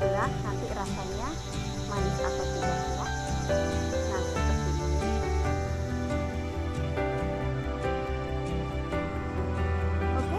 belah nanti rasanya manis atau tidak ya. Nah seperti ini. Oke.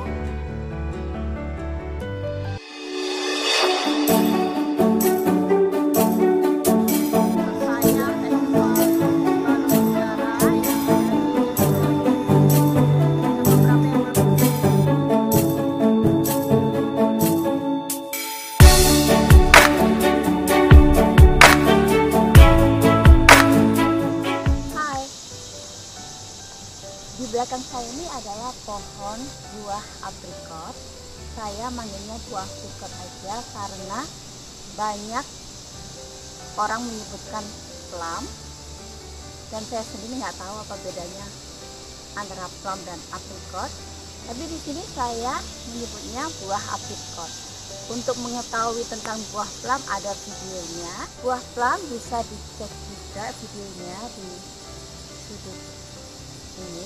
Di belakang saya ini adalah pohon buah aprikot. Saya manggilnya buah aprikot aja karena banyak orang menyebutkan plum, dan saya sendiri nggak tahu apa bedanya antara plum dan aprikot. Tapi di sini saya menyebutnya buah aprikot. Untuk mengetahui tentang buah plum ada videonya. Buah plum bisa dicek juga videonya di sudut ini.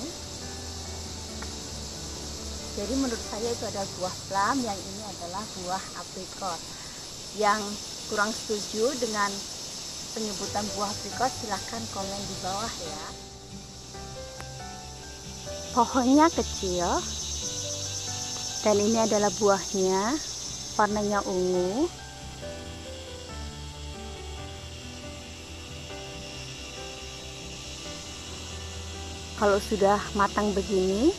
Jadi menurut saya itu adalah buah plum, yang ini adalah buah aprikot. Yang kurang setuju dengan penyebutan buah aprikot silahkan komen di bawah ya. Pohonnya kecil dan ini adalah buahnya, warnanya ungu. Kalau sudah matang begini,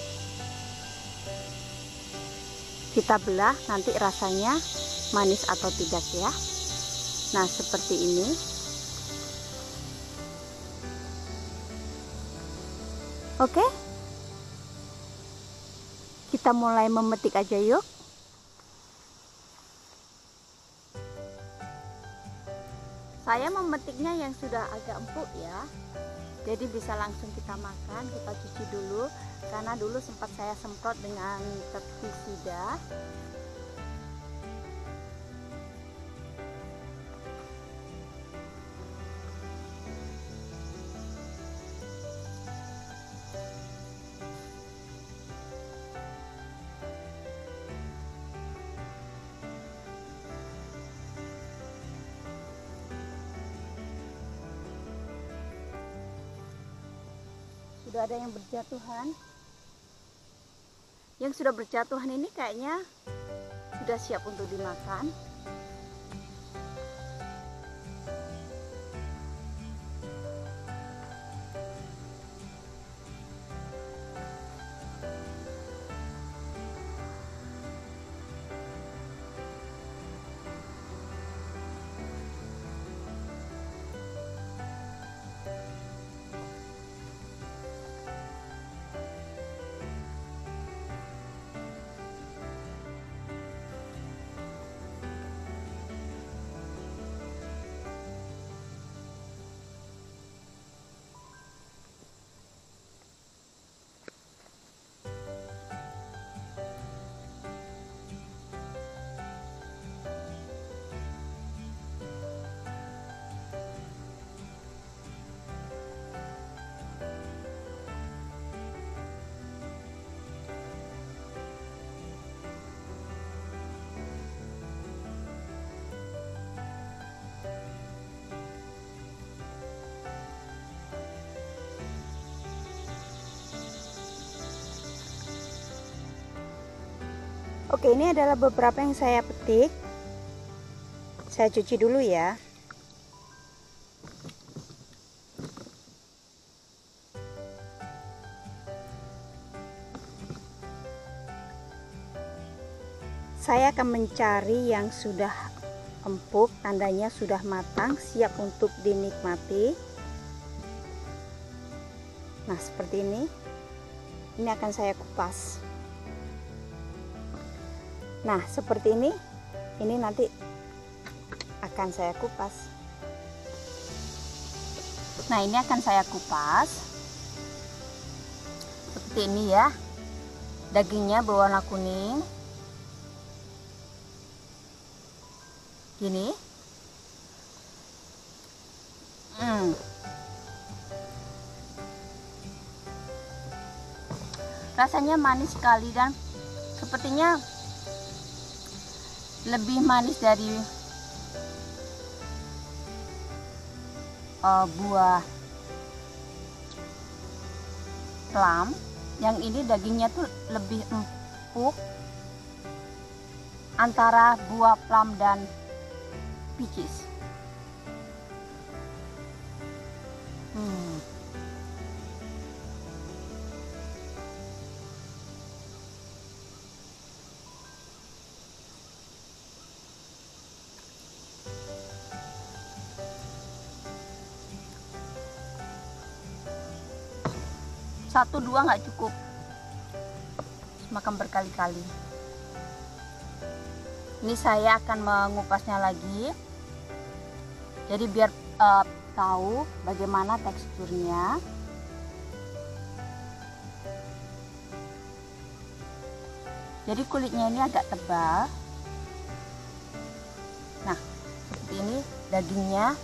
kita belah nanti rasanya manis atau tidak ya. Nah seperti ini. Oke, kita mulai memetik aja yuk. Saya memetiknya yang sudah agak empuk ya, jadi bisa langsung kita makan. Kita cuci dulu karena dulu sempat saya semprot dengan pestisida. Sudah ada yang berjatuhan. Yang sudah berjatuhan ini kayaknya sudah siap untuk dimakan. Oke, ini adalah beberapa yang saya petik. Saya cuci dulu ya. Saya akan mencari yang sudah empuk, tandanya sudah matang, siap untuk dinikmati. Nah, seperti ini. Ini akan saya kupas. Nah seperti ini nanti akan saya kupas. Nah ini akan saya kupas seperti ini ya. Dagingnya berwarna kuning gini. Rasanya manis sekali dan sepertinya lebih manis dari buah plum. Yang ini dagingnya tuh lebih empuk antara buah plum dan peaches. Satu dua nggak cukup, makan berkali-kali. Ini saya akan mengupasnya lagi, jadi biar tahu bagaimana teksturnya. Jadi kulitnya ini agak tebal. Nah, seperti ini dagingnya.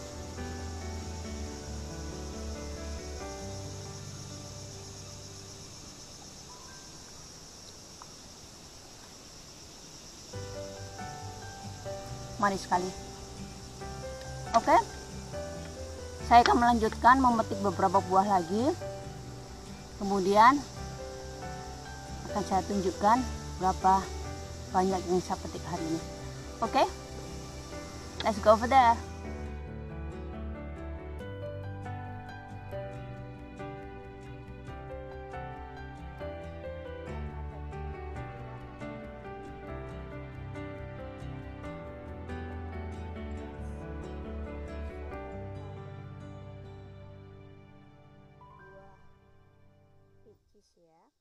Manis sekali. Oke, saya akan melanjutkan memetik beberapa buah lagi, kemudian akan saya tunjukkan berapa banyak yang saya petik hari ini. Oke, let's go over there. Ya.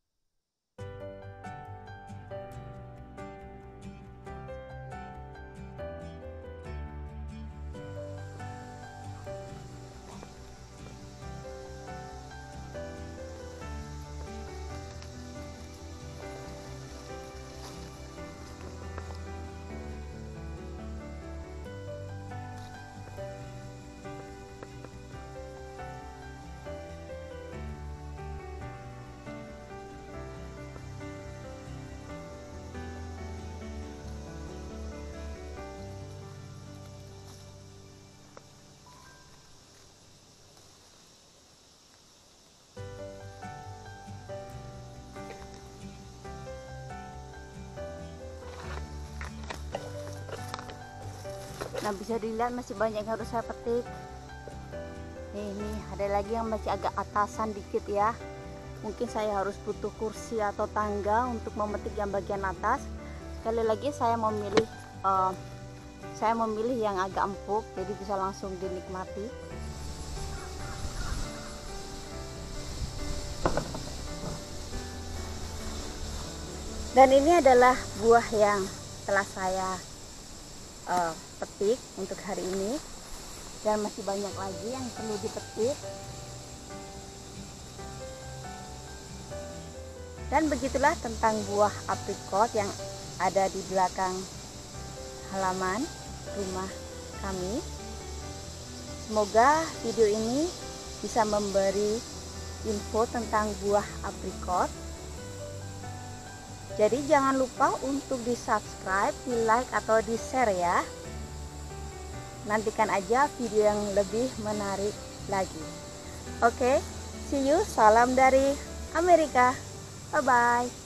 Nah, bisa dilihat masih banyak yang harus saya petik. Ini ada lagi yang masih agak atasan dikit ya. Mungkin saya harus butuh kursi atau tangga untuk memetik yang bagian atas. Sekali lagi saya memilih yang agak empuk, jadi bisa langsung dinikmati. Dan ini adalah buah yang telah saya petik untuk hari ini, dan masih banyak lagi yang perlu dipetik. Dan begitulah tentang buah aprikot yang ada di belakang halaman rumah kami. Semoga video ini bisa memberi info tentang buah aprikot. Jadi jangan lupa untuk di subscribe, di like atau di share ya. Nantikan aja video yang lebih menarik lagi. Oke, see you, salam dari Amerika. Bye bye.